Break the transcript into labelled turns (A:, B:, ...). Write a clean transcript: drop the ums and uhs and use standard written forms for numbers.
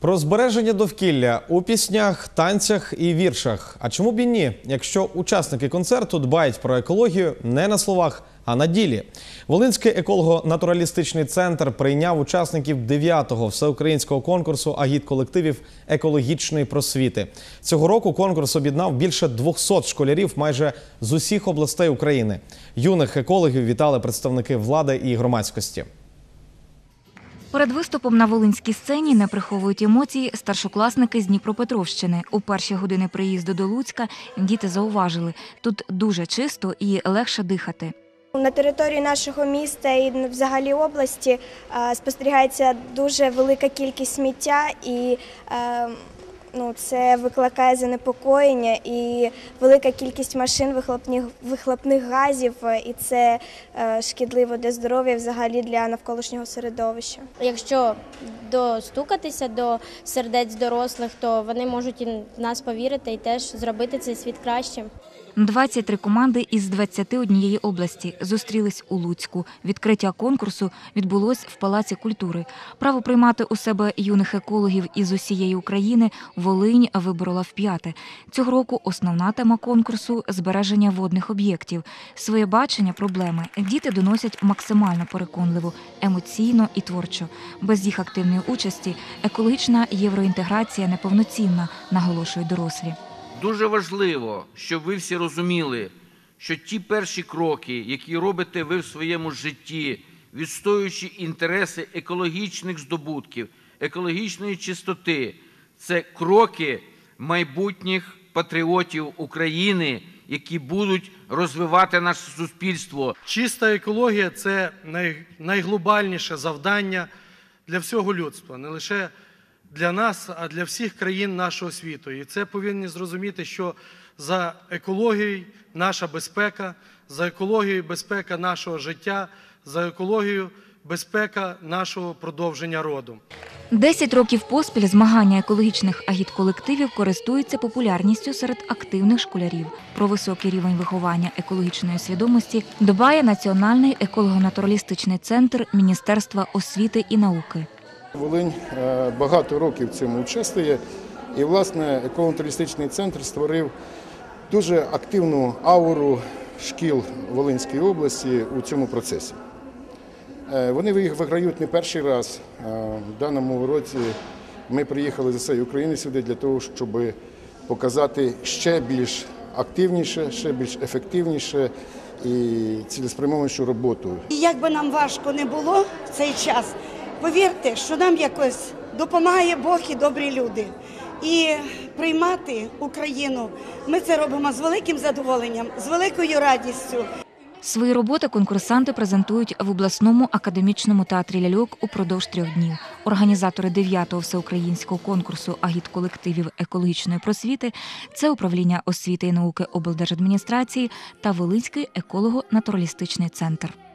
A: Про збереження довкілля у піснях, танцях і віршах. А чому б і ні, якщо учасники концерту дбають про екологію не на словах, а на ділі? Волинський еколого-натуралістичний центр прийняв учасників 9-го всеукраїнського конкурсу агітколективів екологічної просвіти. Цього року конкурс об'єднав більше 200 школярів майже з усіх областей України. Юних екологів вітали представники влади і громадськості.
B: Перед виступом на волинській сцені не приховують емоцій старшокласники з Дніпропетровщини. У перші години приїзду до Луцька діти зауважили – тут дуже чисто і легше дихати.
C: На території нашого міста і взагалі області спостерігається дуже велика кількість сміття і це викликає занепокоєння і велика кількість машин, вихлопних газів, і це шкідливо для здоров'я, взагалі для навколишнього середовища.
D: Якщо достукатися до сердець дорослих, то вони можуть і в нас повірити і теж зробити цей світ кращим.
B: 23 команди із 21 області зустрілись у Луцьку. Відкриття конкурсу відбулось в Палаці культури. Право приймати у себе юних екологів із усієї України Волинь виборола вп'яте. Цього року основна тема конкурсу – збереження водних об'єктів. Своє бачення проблеми діти доносять максимально переконливо, емоційно і творчо. Без їх активної участі екологічна євроінтеграція неповноцінна, наголошують дорослі.
E: Дуже важливо, щоб ви всі розуміли, що ті перші кроки, які робите ви в своєму житті, відстоюючи інтереси екологічних здобутків, екологічної чистоти, це кроки майбутніх патріотів України, які будуть розвивати наше суспільство.
F: Чиста екологія – це найглобальніше завдання для всього людства, не лише для нас, а для всіх країн нашого світу. І це повинні зрозуміти, що за екологією наша безпека, за екологією безпека нашого життя, за екологією безпека нашого продовження роду.
B: 10 років поспіль змагання екологічних агітколективів користуються популярністю серед активних школярів. Про високий рівень виховання екологічної свідомості дбає Національний еколого-натуралістичний центр Міністерства освіти і науки.
G: Волинь багато років в цьому участвує, і, власне, еколого-натуралістичний центр створив дуже активну ауру шкіл Волинської області у цьому процесі. Вони виграють не перший раз. В даному році ми приїхали з усієї України сюди для того, щоб показати ще більш активніше, ще більш ефективніше і цілеспрямованішу роботу.
H: І як би нам важко не було в цей час, повірте, що нам якось допомагає Бог і добрі люди. І приймати Україну ми це робимо з великим задоволенням, з великою радістю.
B: Свої роботи конкурсанти презентують в обласному академічному театрі ляльок упродовж 3 днів. Організатори 9-го всеукраїнського конкурсу агітколективів екологічної просвіти – це Управління освіти і науки облдержадміністрації та Волинський еколого-натуралістичний центр.